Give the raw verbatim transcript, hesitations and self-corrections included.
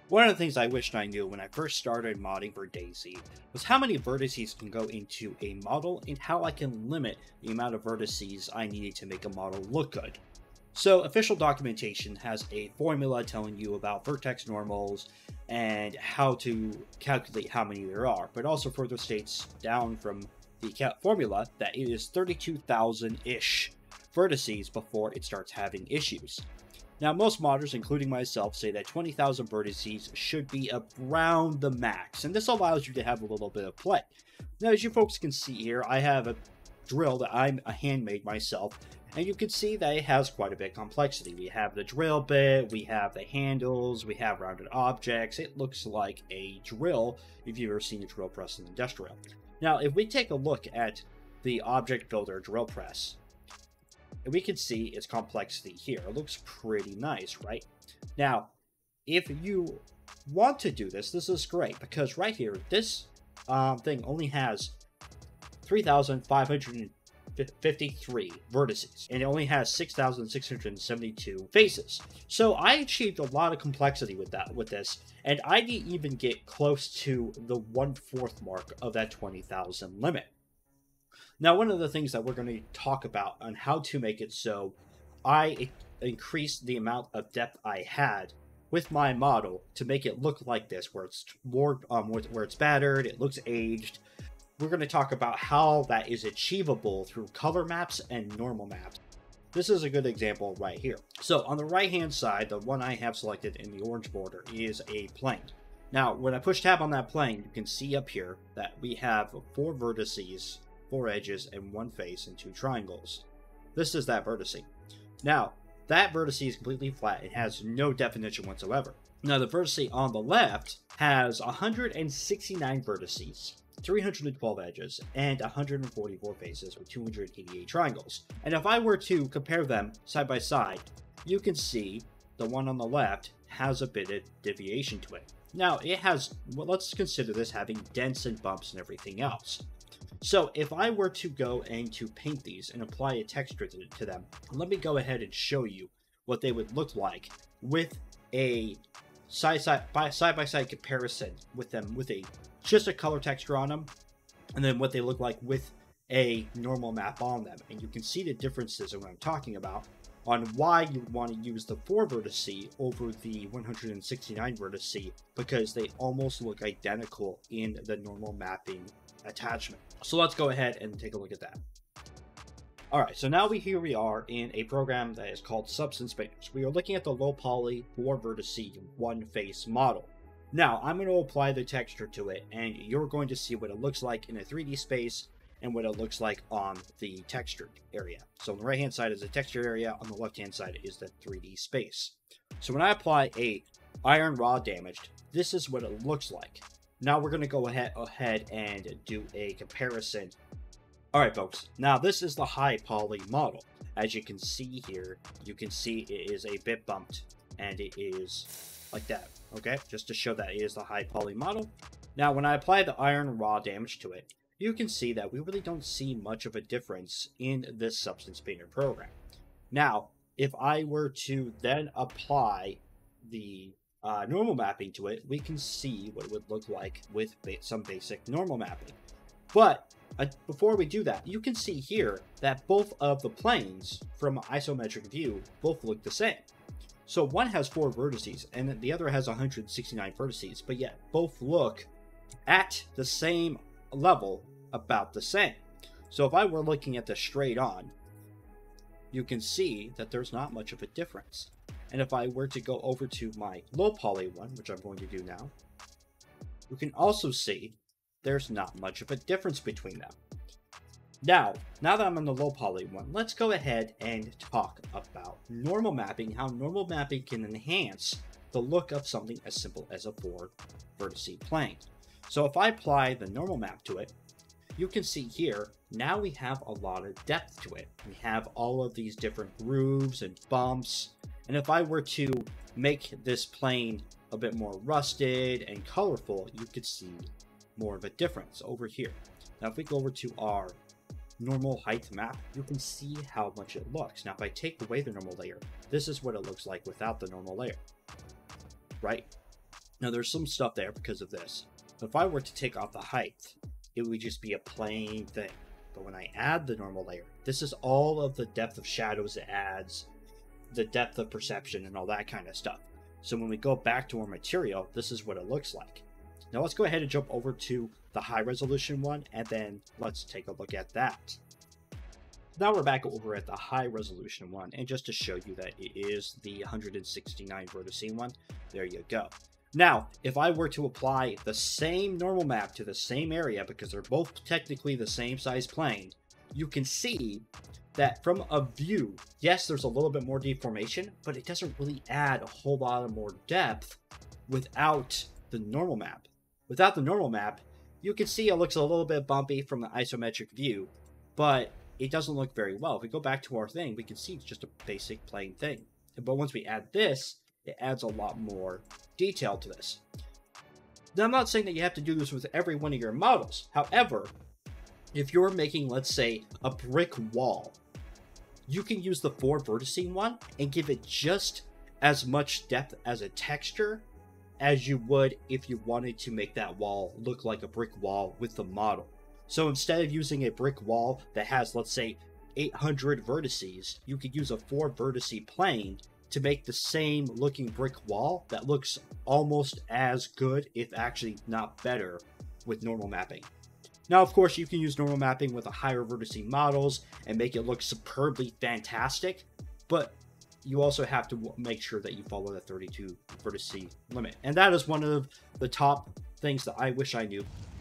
One of the things I wished I knew when I first started modding for DayZ was how many vertices can go into a model and how I can limit the amount of vertices I needed to make a model look good. So official documentation has a formula telling you about vertex normals and how to calculate how many there are, but also further states down from the formula that it is thirty-two thousand-ish vertices before it starts having issues. Now, most modders, including myself, say that twenty thousand vertices should be around the max, and this allows you to have a little bit of play. Now, as you folks can see here, I have a drill that I'm a handmade myself, and you can see that it has quite a bit of complexity. We have the drill bit, we have the handles, we have rounded objects. It looks like a drill if you've ever seen a drill press in industrial. Now, if we take a look at the object builder drill press, we can see its complexity here. It looks pretty nice, right? Now, if you want to do this, this is great, because right here, this um, thing only has three thousand five hundred fifty-three vertices, and it only has six thousand six hundred seventy-two faces. So I achieved a lot of complexity with that, with this, and I didn't even get close to the one-fourth mark of that twenty thousand limit. Now, one of the things that we're going to talk about on how to make it so I increased the amount of depth I had with my model to make it look like this, where it's more, um, where it's battered, it looks aged. We're going to talk about how that is achievable through color maps and normal maps. This is a good example right here. So on the right hand side, the one I have selected in the orange border is a plane. Now, when I push tab on that plane, you can see up here that we have four vertices, four edges, and one face, and two triangles. This is that vertice. Now, that vertice is completely flat. It has no definition whatsoever. Now, the vertice on the left has one hundred sixty-nine vertices, three hundred twelve edges, and one hundred forty-four faces with two hundred eighty-eight triangles. And if I were to compare them side by side, you can see the one on the left has a bit of deviation to it. Now, it has, well, let's consider this having dents and bumps and everything else. So if I were to go and to paint these and apply a texture to, to them, let me go ahead and show you what they would look like with a side side by side by side comparison with them with a just a color texture on them, and then what they look like with a normal map on them. And you can see the differences in what I'm talking about on why you want to use the four vertice over the one hundred sixty-nine vertice, because they almost look identical in the normal mapping attachment. So let's go ahead and take a look at that. Alright, so now we here we are in a program that is called Substance Painters. We are looking at the low poly four vertice one face model. Now I'm going to apply the texture to it, and you're going to see what it looks like in a three D space and what it looks like on the textured area. So on the right hand side is the texture area, on the left hand side is the three D space. So when I apply a iron raw damaged, this is what it looks like. Now we're going to go ahead, ahead and do a comparison. Alright folks, now this is the high poly model. As you can see here, you can see it is a bit bumped, and it is like that, okay? Just to show that it is the high poly model. Now when I apply the iron raw damage to it, you can see that we really don't see much of a difference in this Substance Painter program. Now, if I were to then apply the Uh, normal mapping to it, we can see what it would look like with ba some basic normal mapping. But uh, before we do that, you can see here that both of the planes from isometric view both look the same. So one has four vertices and the other has one hundred sixty-nine vertices, but yet both look at the same level, about the same. So if I were looking at this straight on, you can see that there's not much of a difference. And if I were to go over to my low poly one, which I'm going to do now, you can also see there's not much of a difference between them. Now, now that I'm on the low poly one, let's go ahead and talk about normal mapping, how normal mapping can enhance the look of something as simple as a four vertice plane. So if I apply the normal map to it, you can see here, now we have a lot of depth to it. We have all of these different grooves and bumps. And if I were to make this plane a bit more rusted and colorful, you could see more of a difference over here. Now, if we go over to our normal height map, you can see how much it looks. Now, if I take away the normal layer, this is what it looks like without the normal layer, right? Now there's some stuff there because of this. If I were to take off the height, it would just be a plain thing. But when I add the normal layer, this is all of the depth of shadows it adds, the depth of perception, and all that kind of stuff. So when we go back to our material, this is what it looks like. Now let's go ahead and jump over to the high resolution one, and then let's take a look at that. Now we're back over at the high resolution one, and just to show you that it is the one hundred sixty-nine vertices one, there you go. Now, if I were to apply the same normal map to the same area, because they're both technically the same size plane, you can see that from a view, yes, there's a little bit more deformation, but it doesn't really add a whole lot of more depth without the normal map. Without the normal map, you can see it looks a little bit bumpy from the isometric view, but it doesn't look very well. If we go back to our thing, we can see it's just a basic plain thing. But once we add this, it adds a lot more detail to this. Now, I'm not saying that you have to do this with every one of your models. However, if you're making, let's say, a brick wall, you can use the four verticing one and give it just as much depth as a texture as you would if you wanted to make that wall look like a brick wall with the model. So instead of using a brick wall that has, let's say, eight hundred vertices, you could use a four vertice plane to make the same looking brick wall that looks almost as good, if actually not better, with normal mapping. Now, of course, you can use normal mapping with a higher vertice models and make it look superbly fantastic, but you also have to make sure that you follow the thirty-two vertice limit. And that is one of the top things that I wish I knew